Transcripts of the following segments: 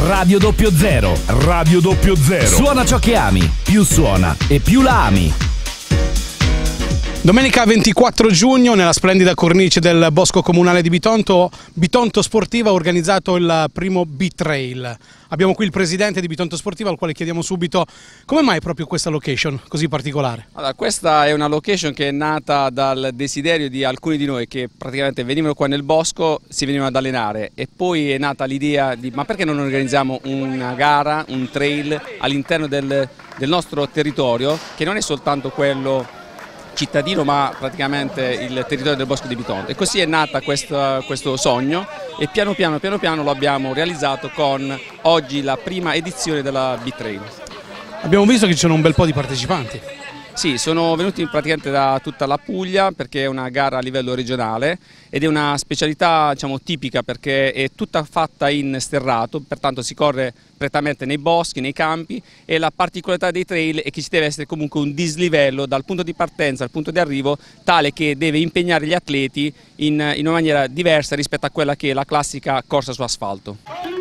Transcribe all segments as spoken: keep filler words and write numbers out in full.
Radio doppio zero, Radio doppio zero. Suona ciò che ami, più suona e più la ami. Domenica ventiquattro giugno, nella splendida cornice del Bosco Comunale di Bitonto, Bitonto Sportiva ha organizzato il primo B-Trail. Abbiamo qui il presidente di Bitonto Sportiva, al quale chiediamo subito come mai proprio questa location così particolare. Allora, questa è una location che è nata dal desiderio di alcuni di noi che praticamente venivano qua nel bosco, si venivano ad allenare, e poi è nata l'idea di ma perché non organizziamo una gara, un trail all'interno del, del nostro territorio, che non è soltanto quello cittadino ma praticamente il territorio del Bosco di Bitonto, e così è nata questo, questo sogno, e piano piano piano piano lo abbiamo realizzato con oggi la prima edizione della B-Trail. Abbiamo visto che ci sono un bel po' di partecipanti. Sì, sono venuti praticamente da tutta la Puglia, perché è una gara a livello regionale ed è una specialità, diciamo, tipica, perché è tutta fatta in sterrato, pertanto si corre prettamente nei boschi, nei campi, e la particolarità dei trail è che ci deve essere comunque un dislivello dal punto di partenza al punto di arrivo, tale che deve impegnare gli atleti in, in una maniera diversa rispetto a quella che è la classica corsa su asfalto.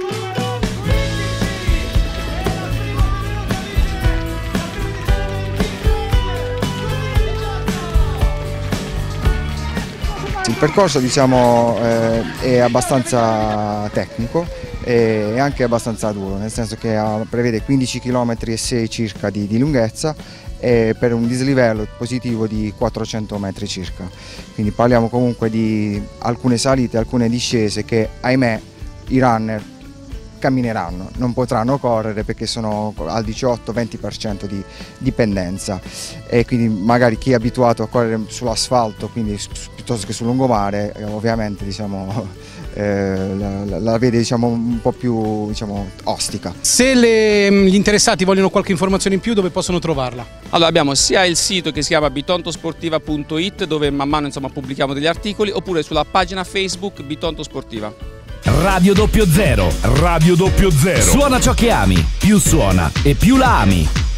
Il percorso, diciamo, eh, è abbastanza tecnico e anche abbastanza duro, nel senso che ha, prevede quindici chilometri e sei circa di, di lunghezza e per un dislivello positivo di quattrocento metri circa. Quindi parliamo comunque di alcune salite, alcune discese che, ahimè, i runner cammineranno, non potranno correre perché sono al diciotto venti per cento di dipendenza, e quindi magari chi è abituato a correre sull'asfalto, quindi piuttosto che sul lungomare, eh, ovviamente, diciamo, eh, la, la vede, diciamo, un po' più, diciamo, ostica. Se le, gli interessati vogliono qualche informazione in più, dove possono trovarla? Allora, abbiamo sia il sito che si chiama bitontosportiva punto it, dove man mano, insomma, pubblichiamo degli articoli, oppure sulla pagina Facebook Bitonto Sportiva. Radio doppio zero, Radio doppio zero. Suona ciò che ami, più suona e più la ami.